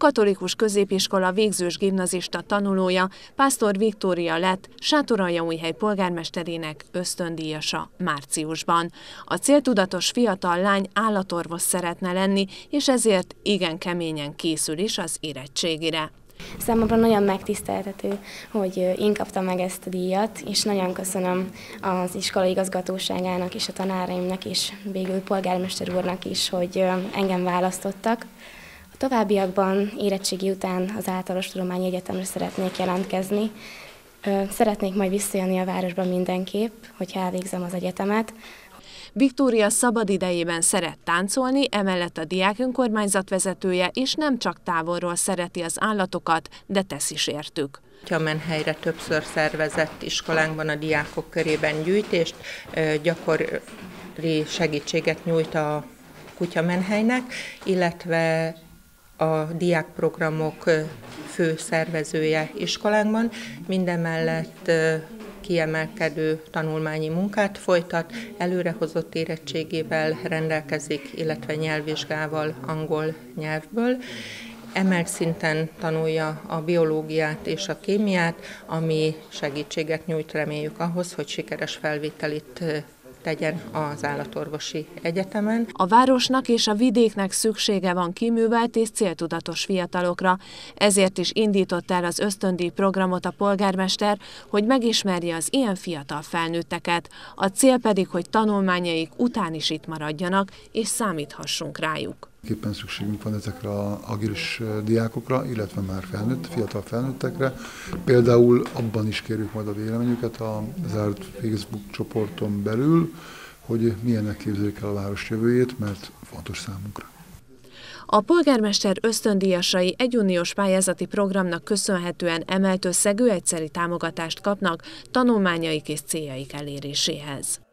katolikus középiskola végzős gimnazista tanulója, Pásztor Viktória lett Sátoraljaújhely polgármesterének ösztöndíjasa márciusban. A céltudatos fiatal lány állatorvos szeretne lenni, és ezért igen keményen készül is az érettségire. Számomra nagyon megtiszteltető, hogy én kaptam meg ezt a díjat, és nagyon köszönöm az iskola igazgatóságának és a tanáraimnak és végül polgármester úrnak is, hogy engem választottak. A továbbiakban érettségi után az Általános Tudományi Egyetemre szeretnék jelentkezni. Szeretnék majd visszajönni a városba mindenképp, hogyha elvégzem az egyetemet. Viktória szabadidejében szeret táncolni, emellett a diák önkormányzat vezetője, és nem csak távolról szereti az állatokat, de tesz is értük. Kutyamenhelyre többször szervezett iskolánkban a diákok körében gyűjtést, gyakori segítséget nyújt a kutyamenhelynek, illetve a diákprogramok fő szervezője iskolánkban, mindemellett kiemelkedő tanulmányi munkát folytat, előrehozott érettségével rendelkezik, illetve nyelvvizsgával angol nyelvből. Emelt szinten tanulja a biológiát és a kémiát, ami segítséget nyújt, reméljük ahhoz, hogy sikeres felvételit tegyen az állatorvosi egyetemen. A városnak és a vidéknek szüksége van kiművelt és céltudatos fiatalokra, ezért is indított el az ösztöndíj programot a polgármester, hogy megismerje az ilyen fiatal felnőtteket. A cél pedig, hogy tanulmányaik után is itt maradjanak, és számíthassunk rájuk. Éppen szükségünk van ezekre az agilis diákokra, illetve már fiatal felnőttekre. Például abban is kérjük majd a véleményüket a zárt Facebook csoporton belül, hogy milyennek képzeljük el a város jövőjét, mert fontos számunkra. A polgármester ösztöndíjasai egy uniós pályázati programnak köszönhetően emelt összegű egyszeri támogatást kapnak tanulmányaik és céljaik eléréséhez.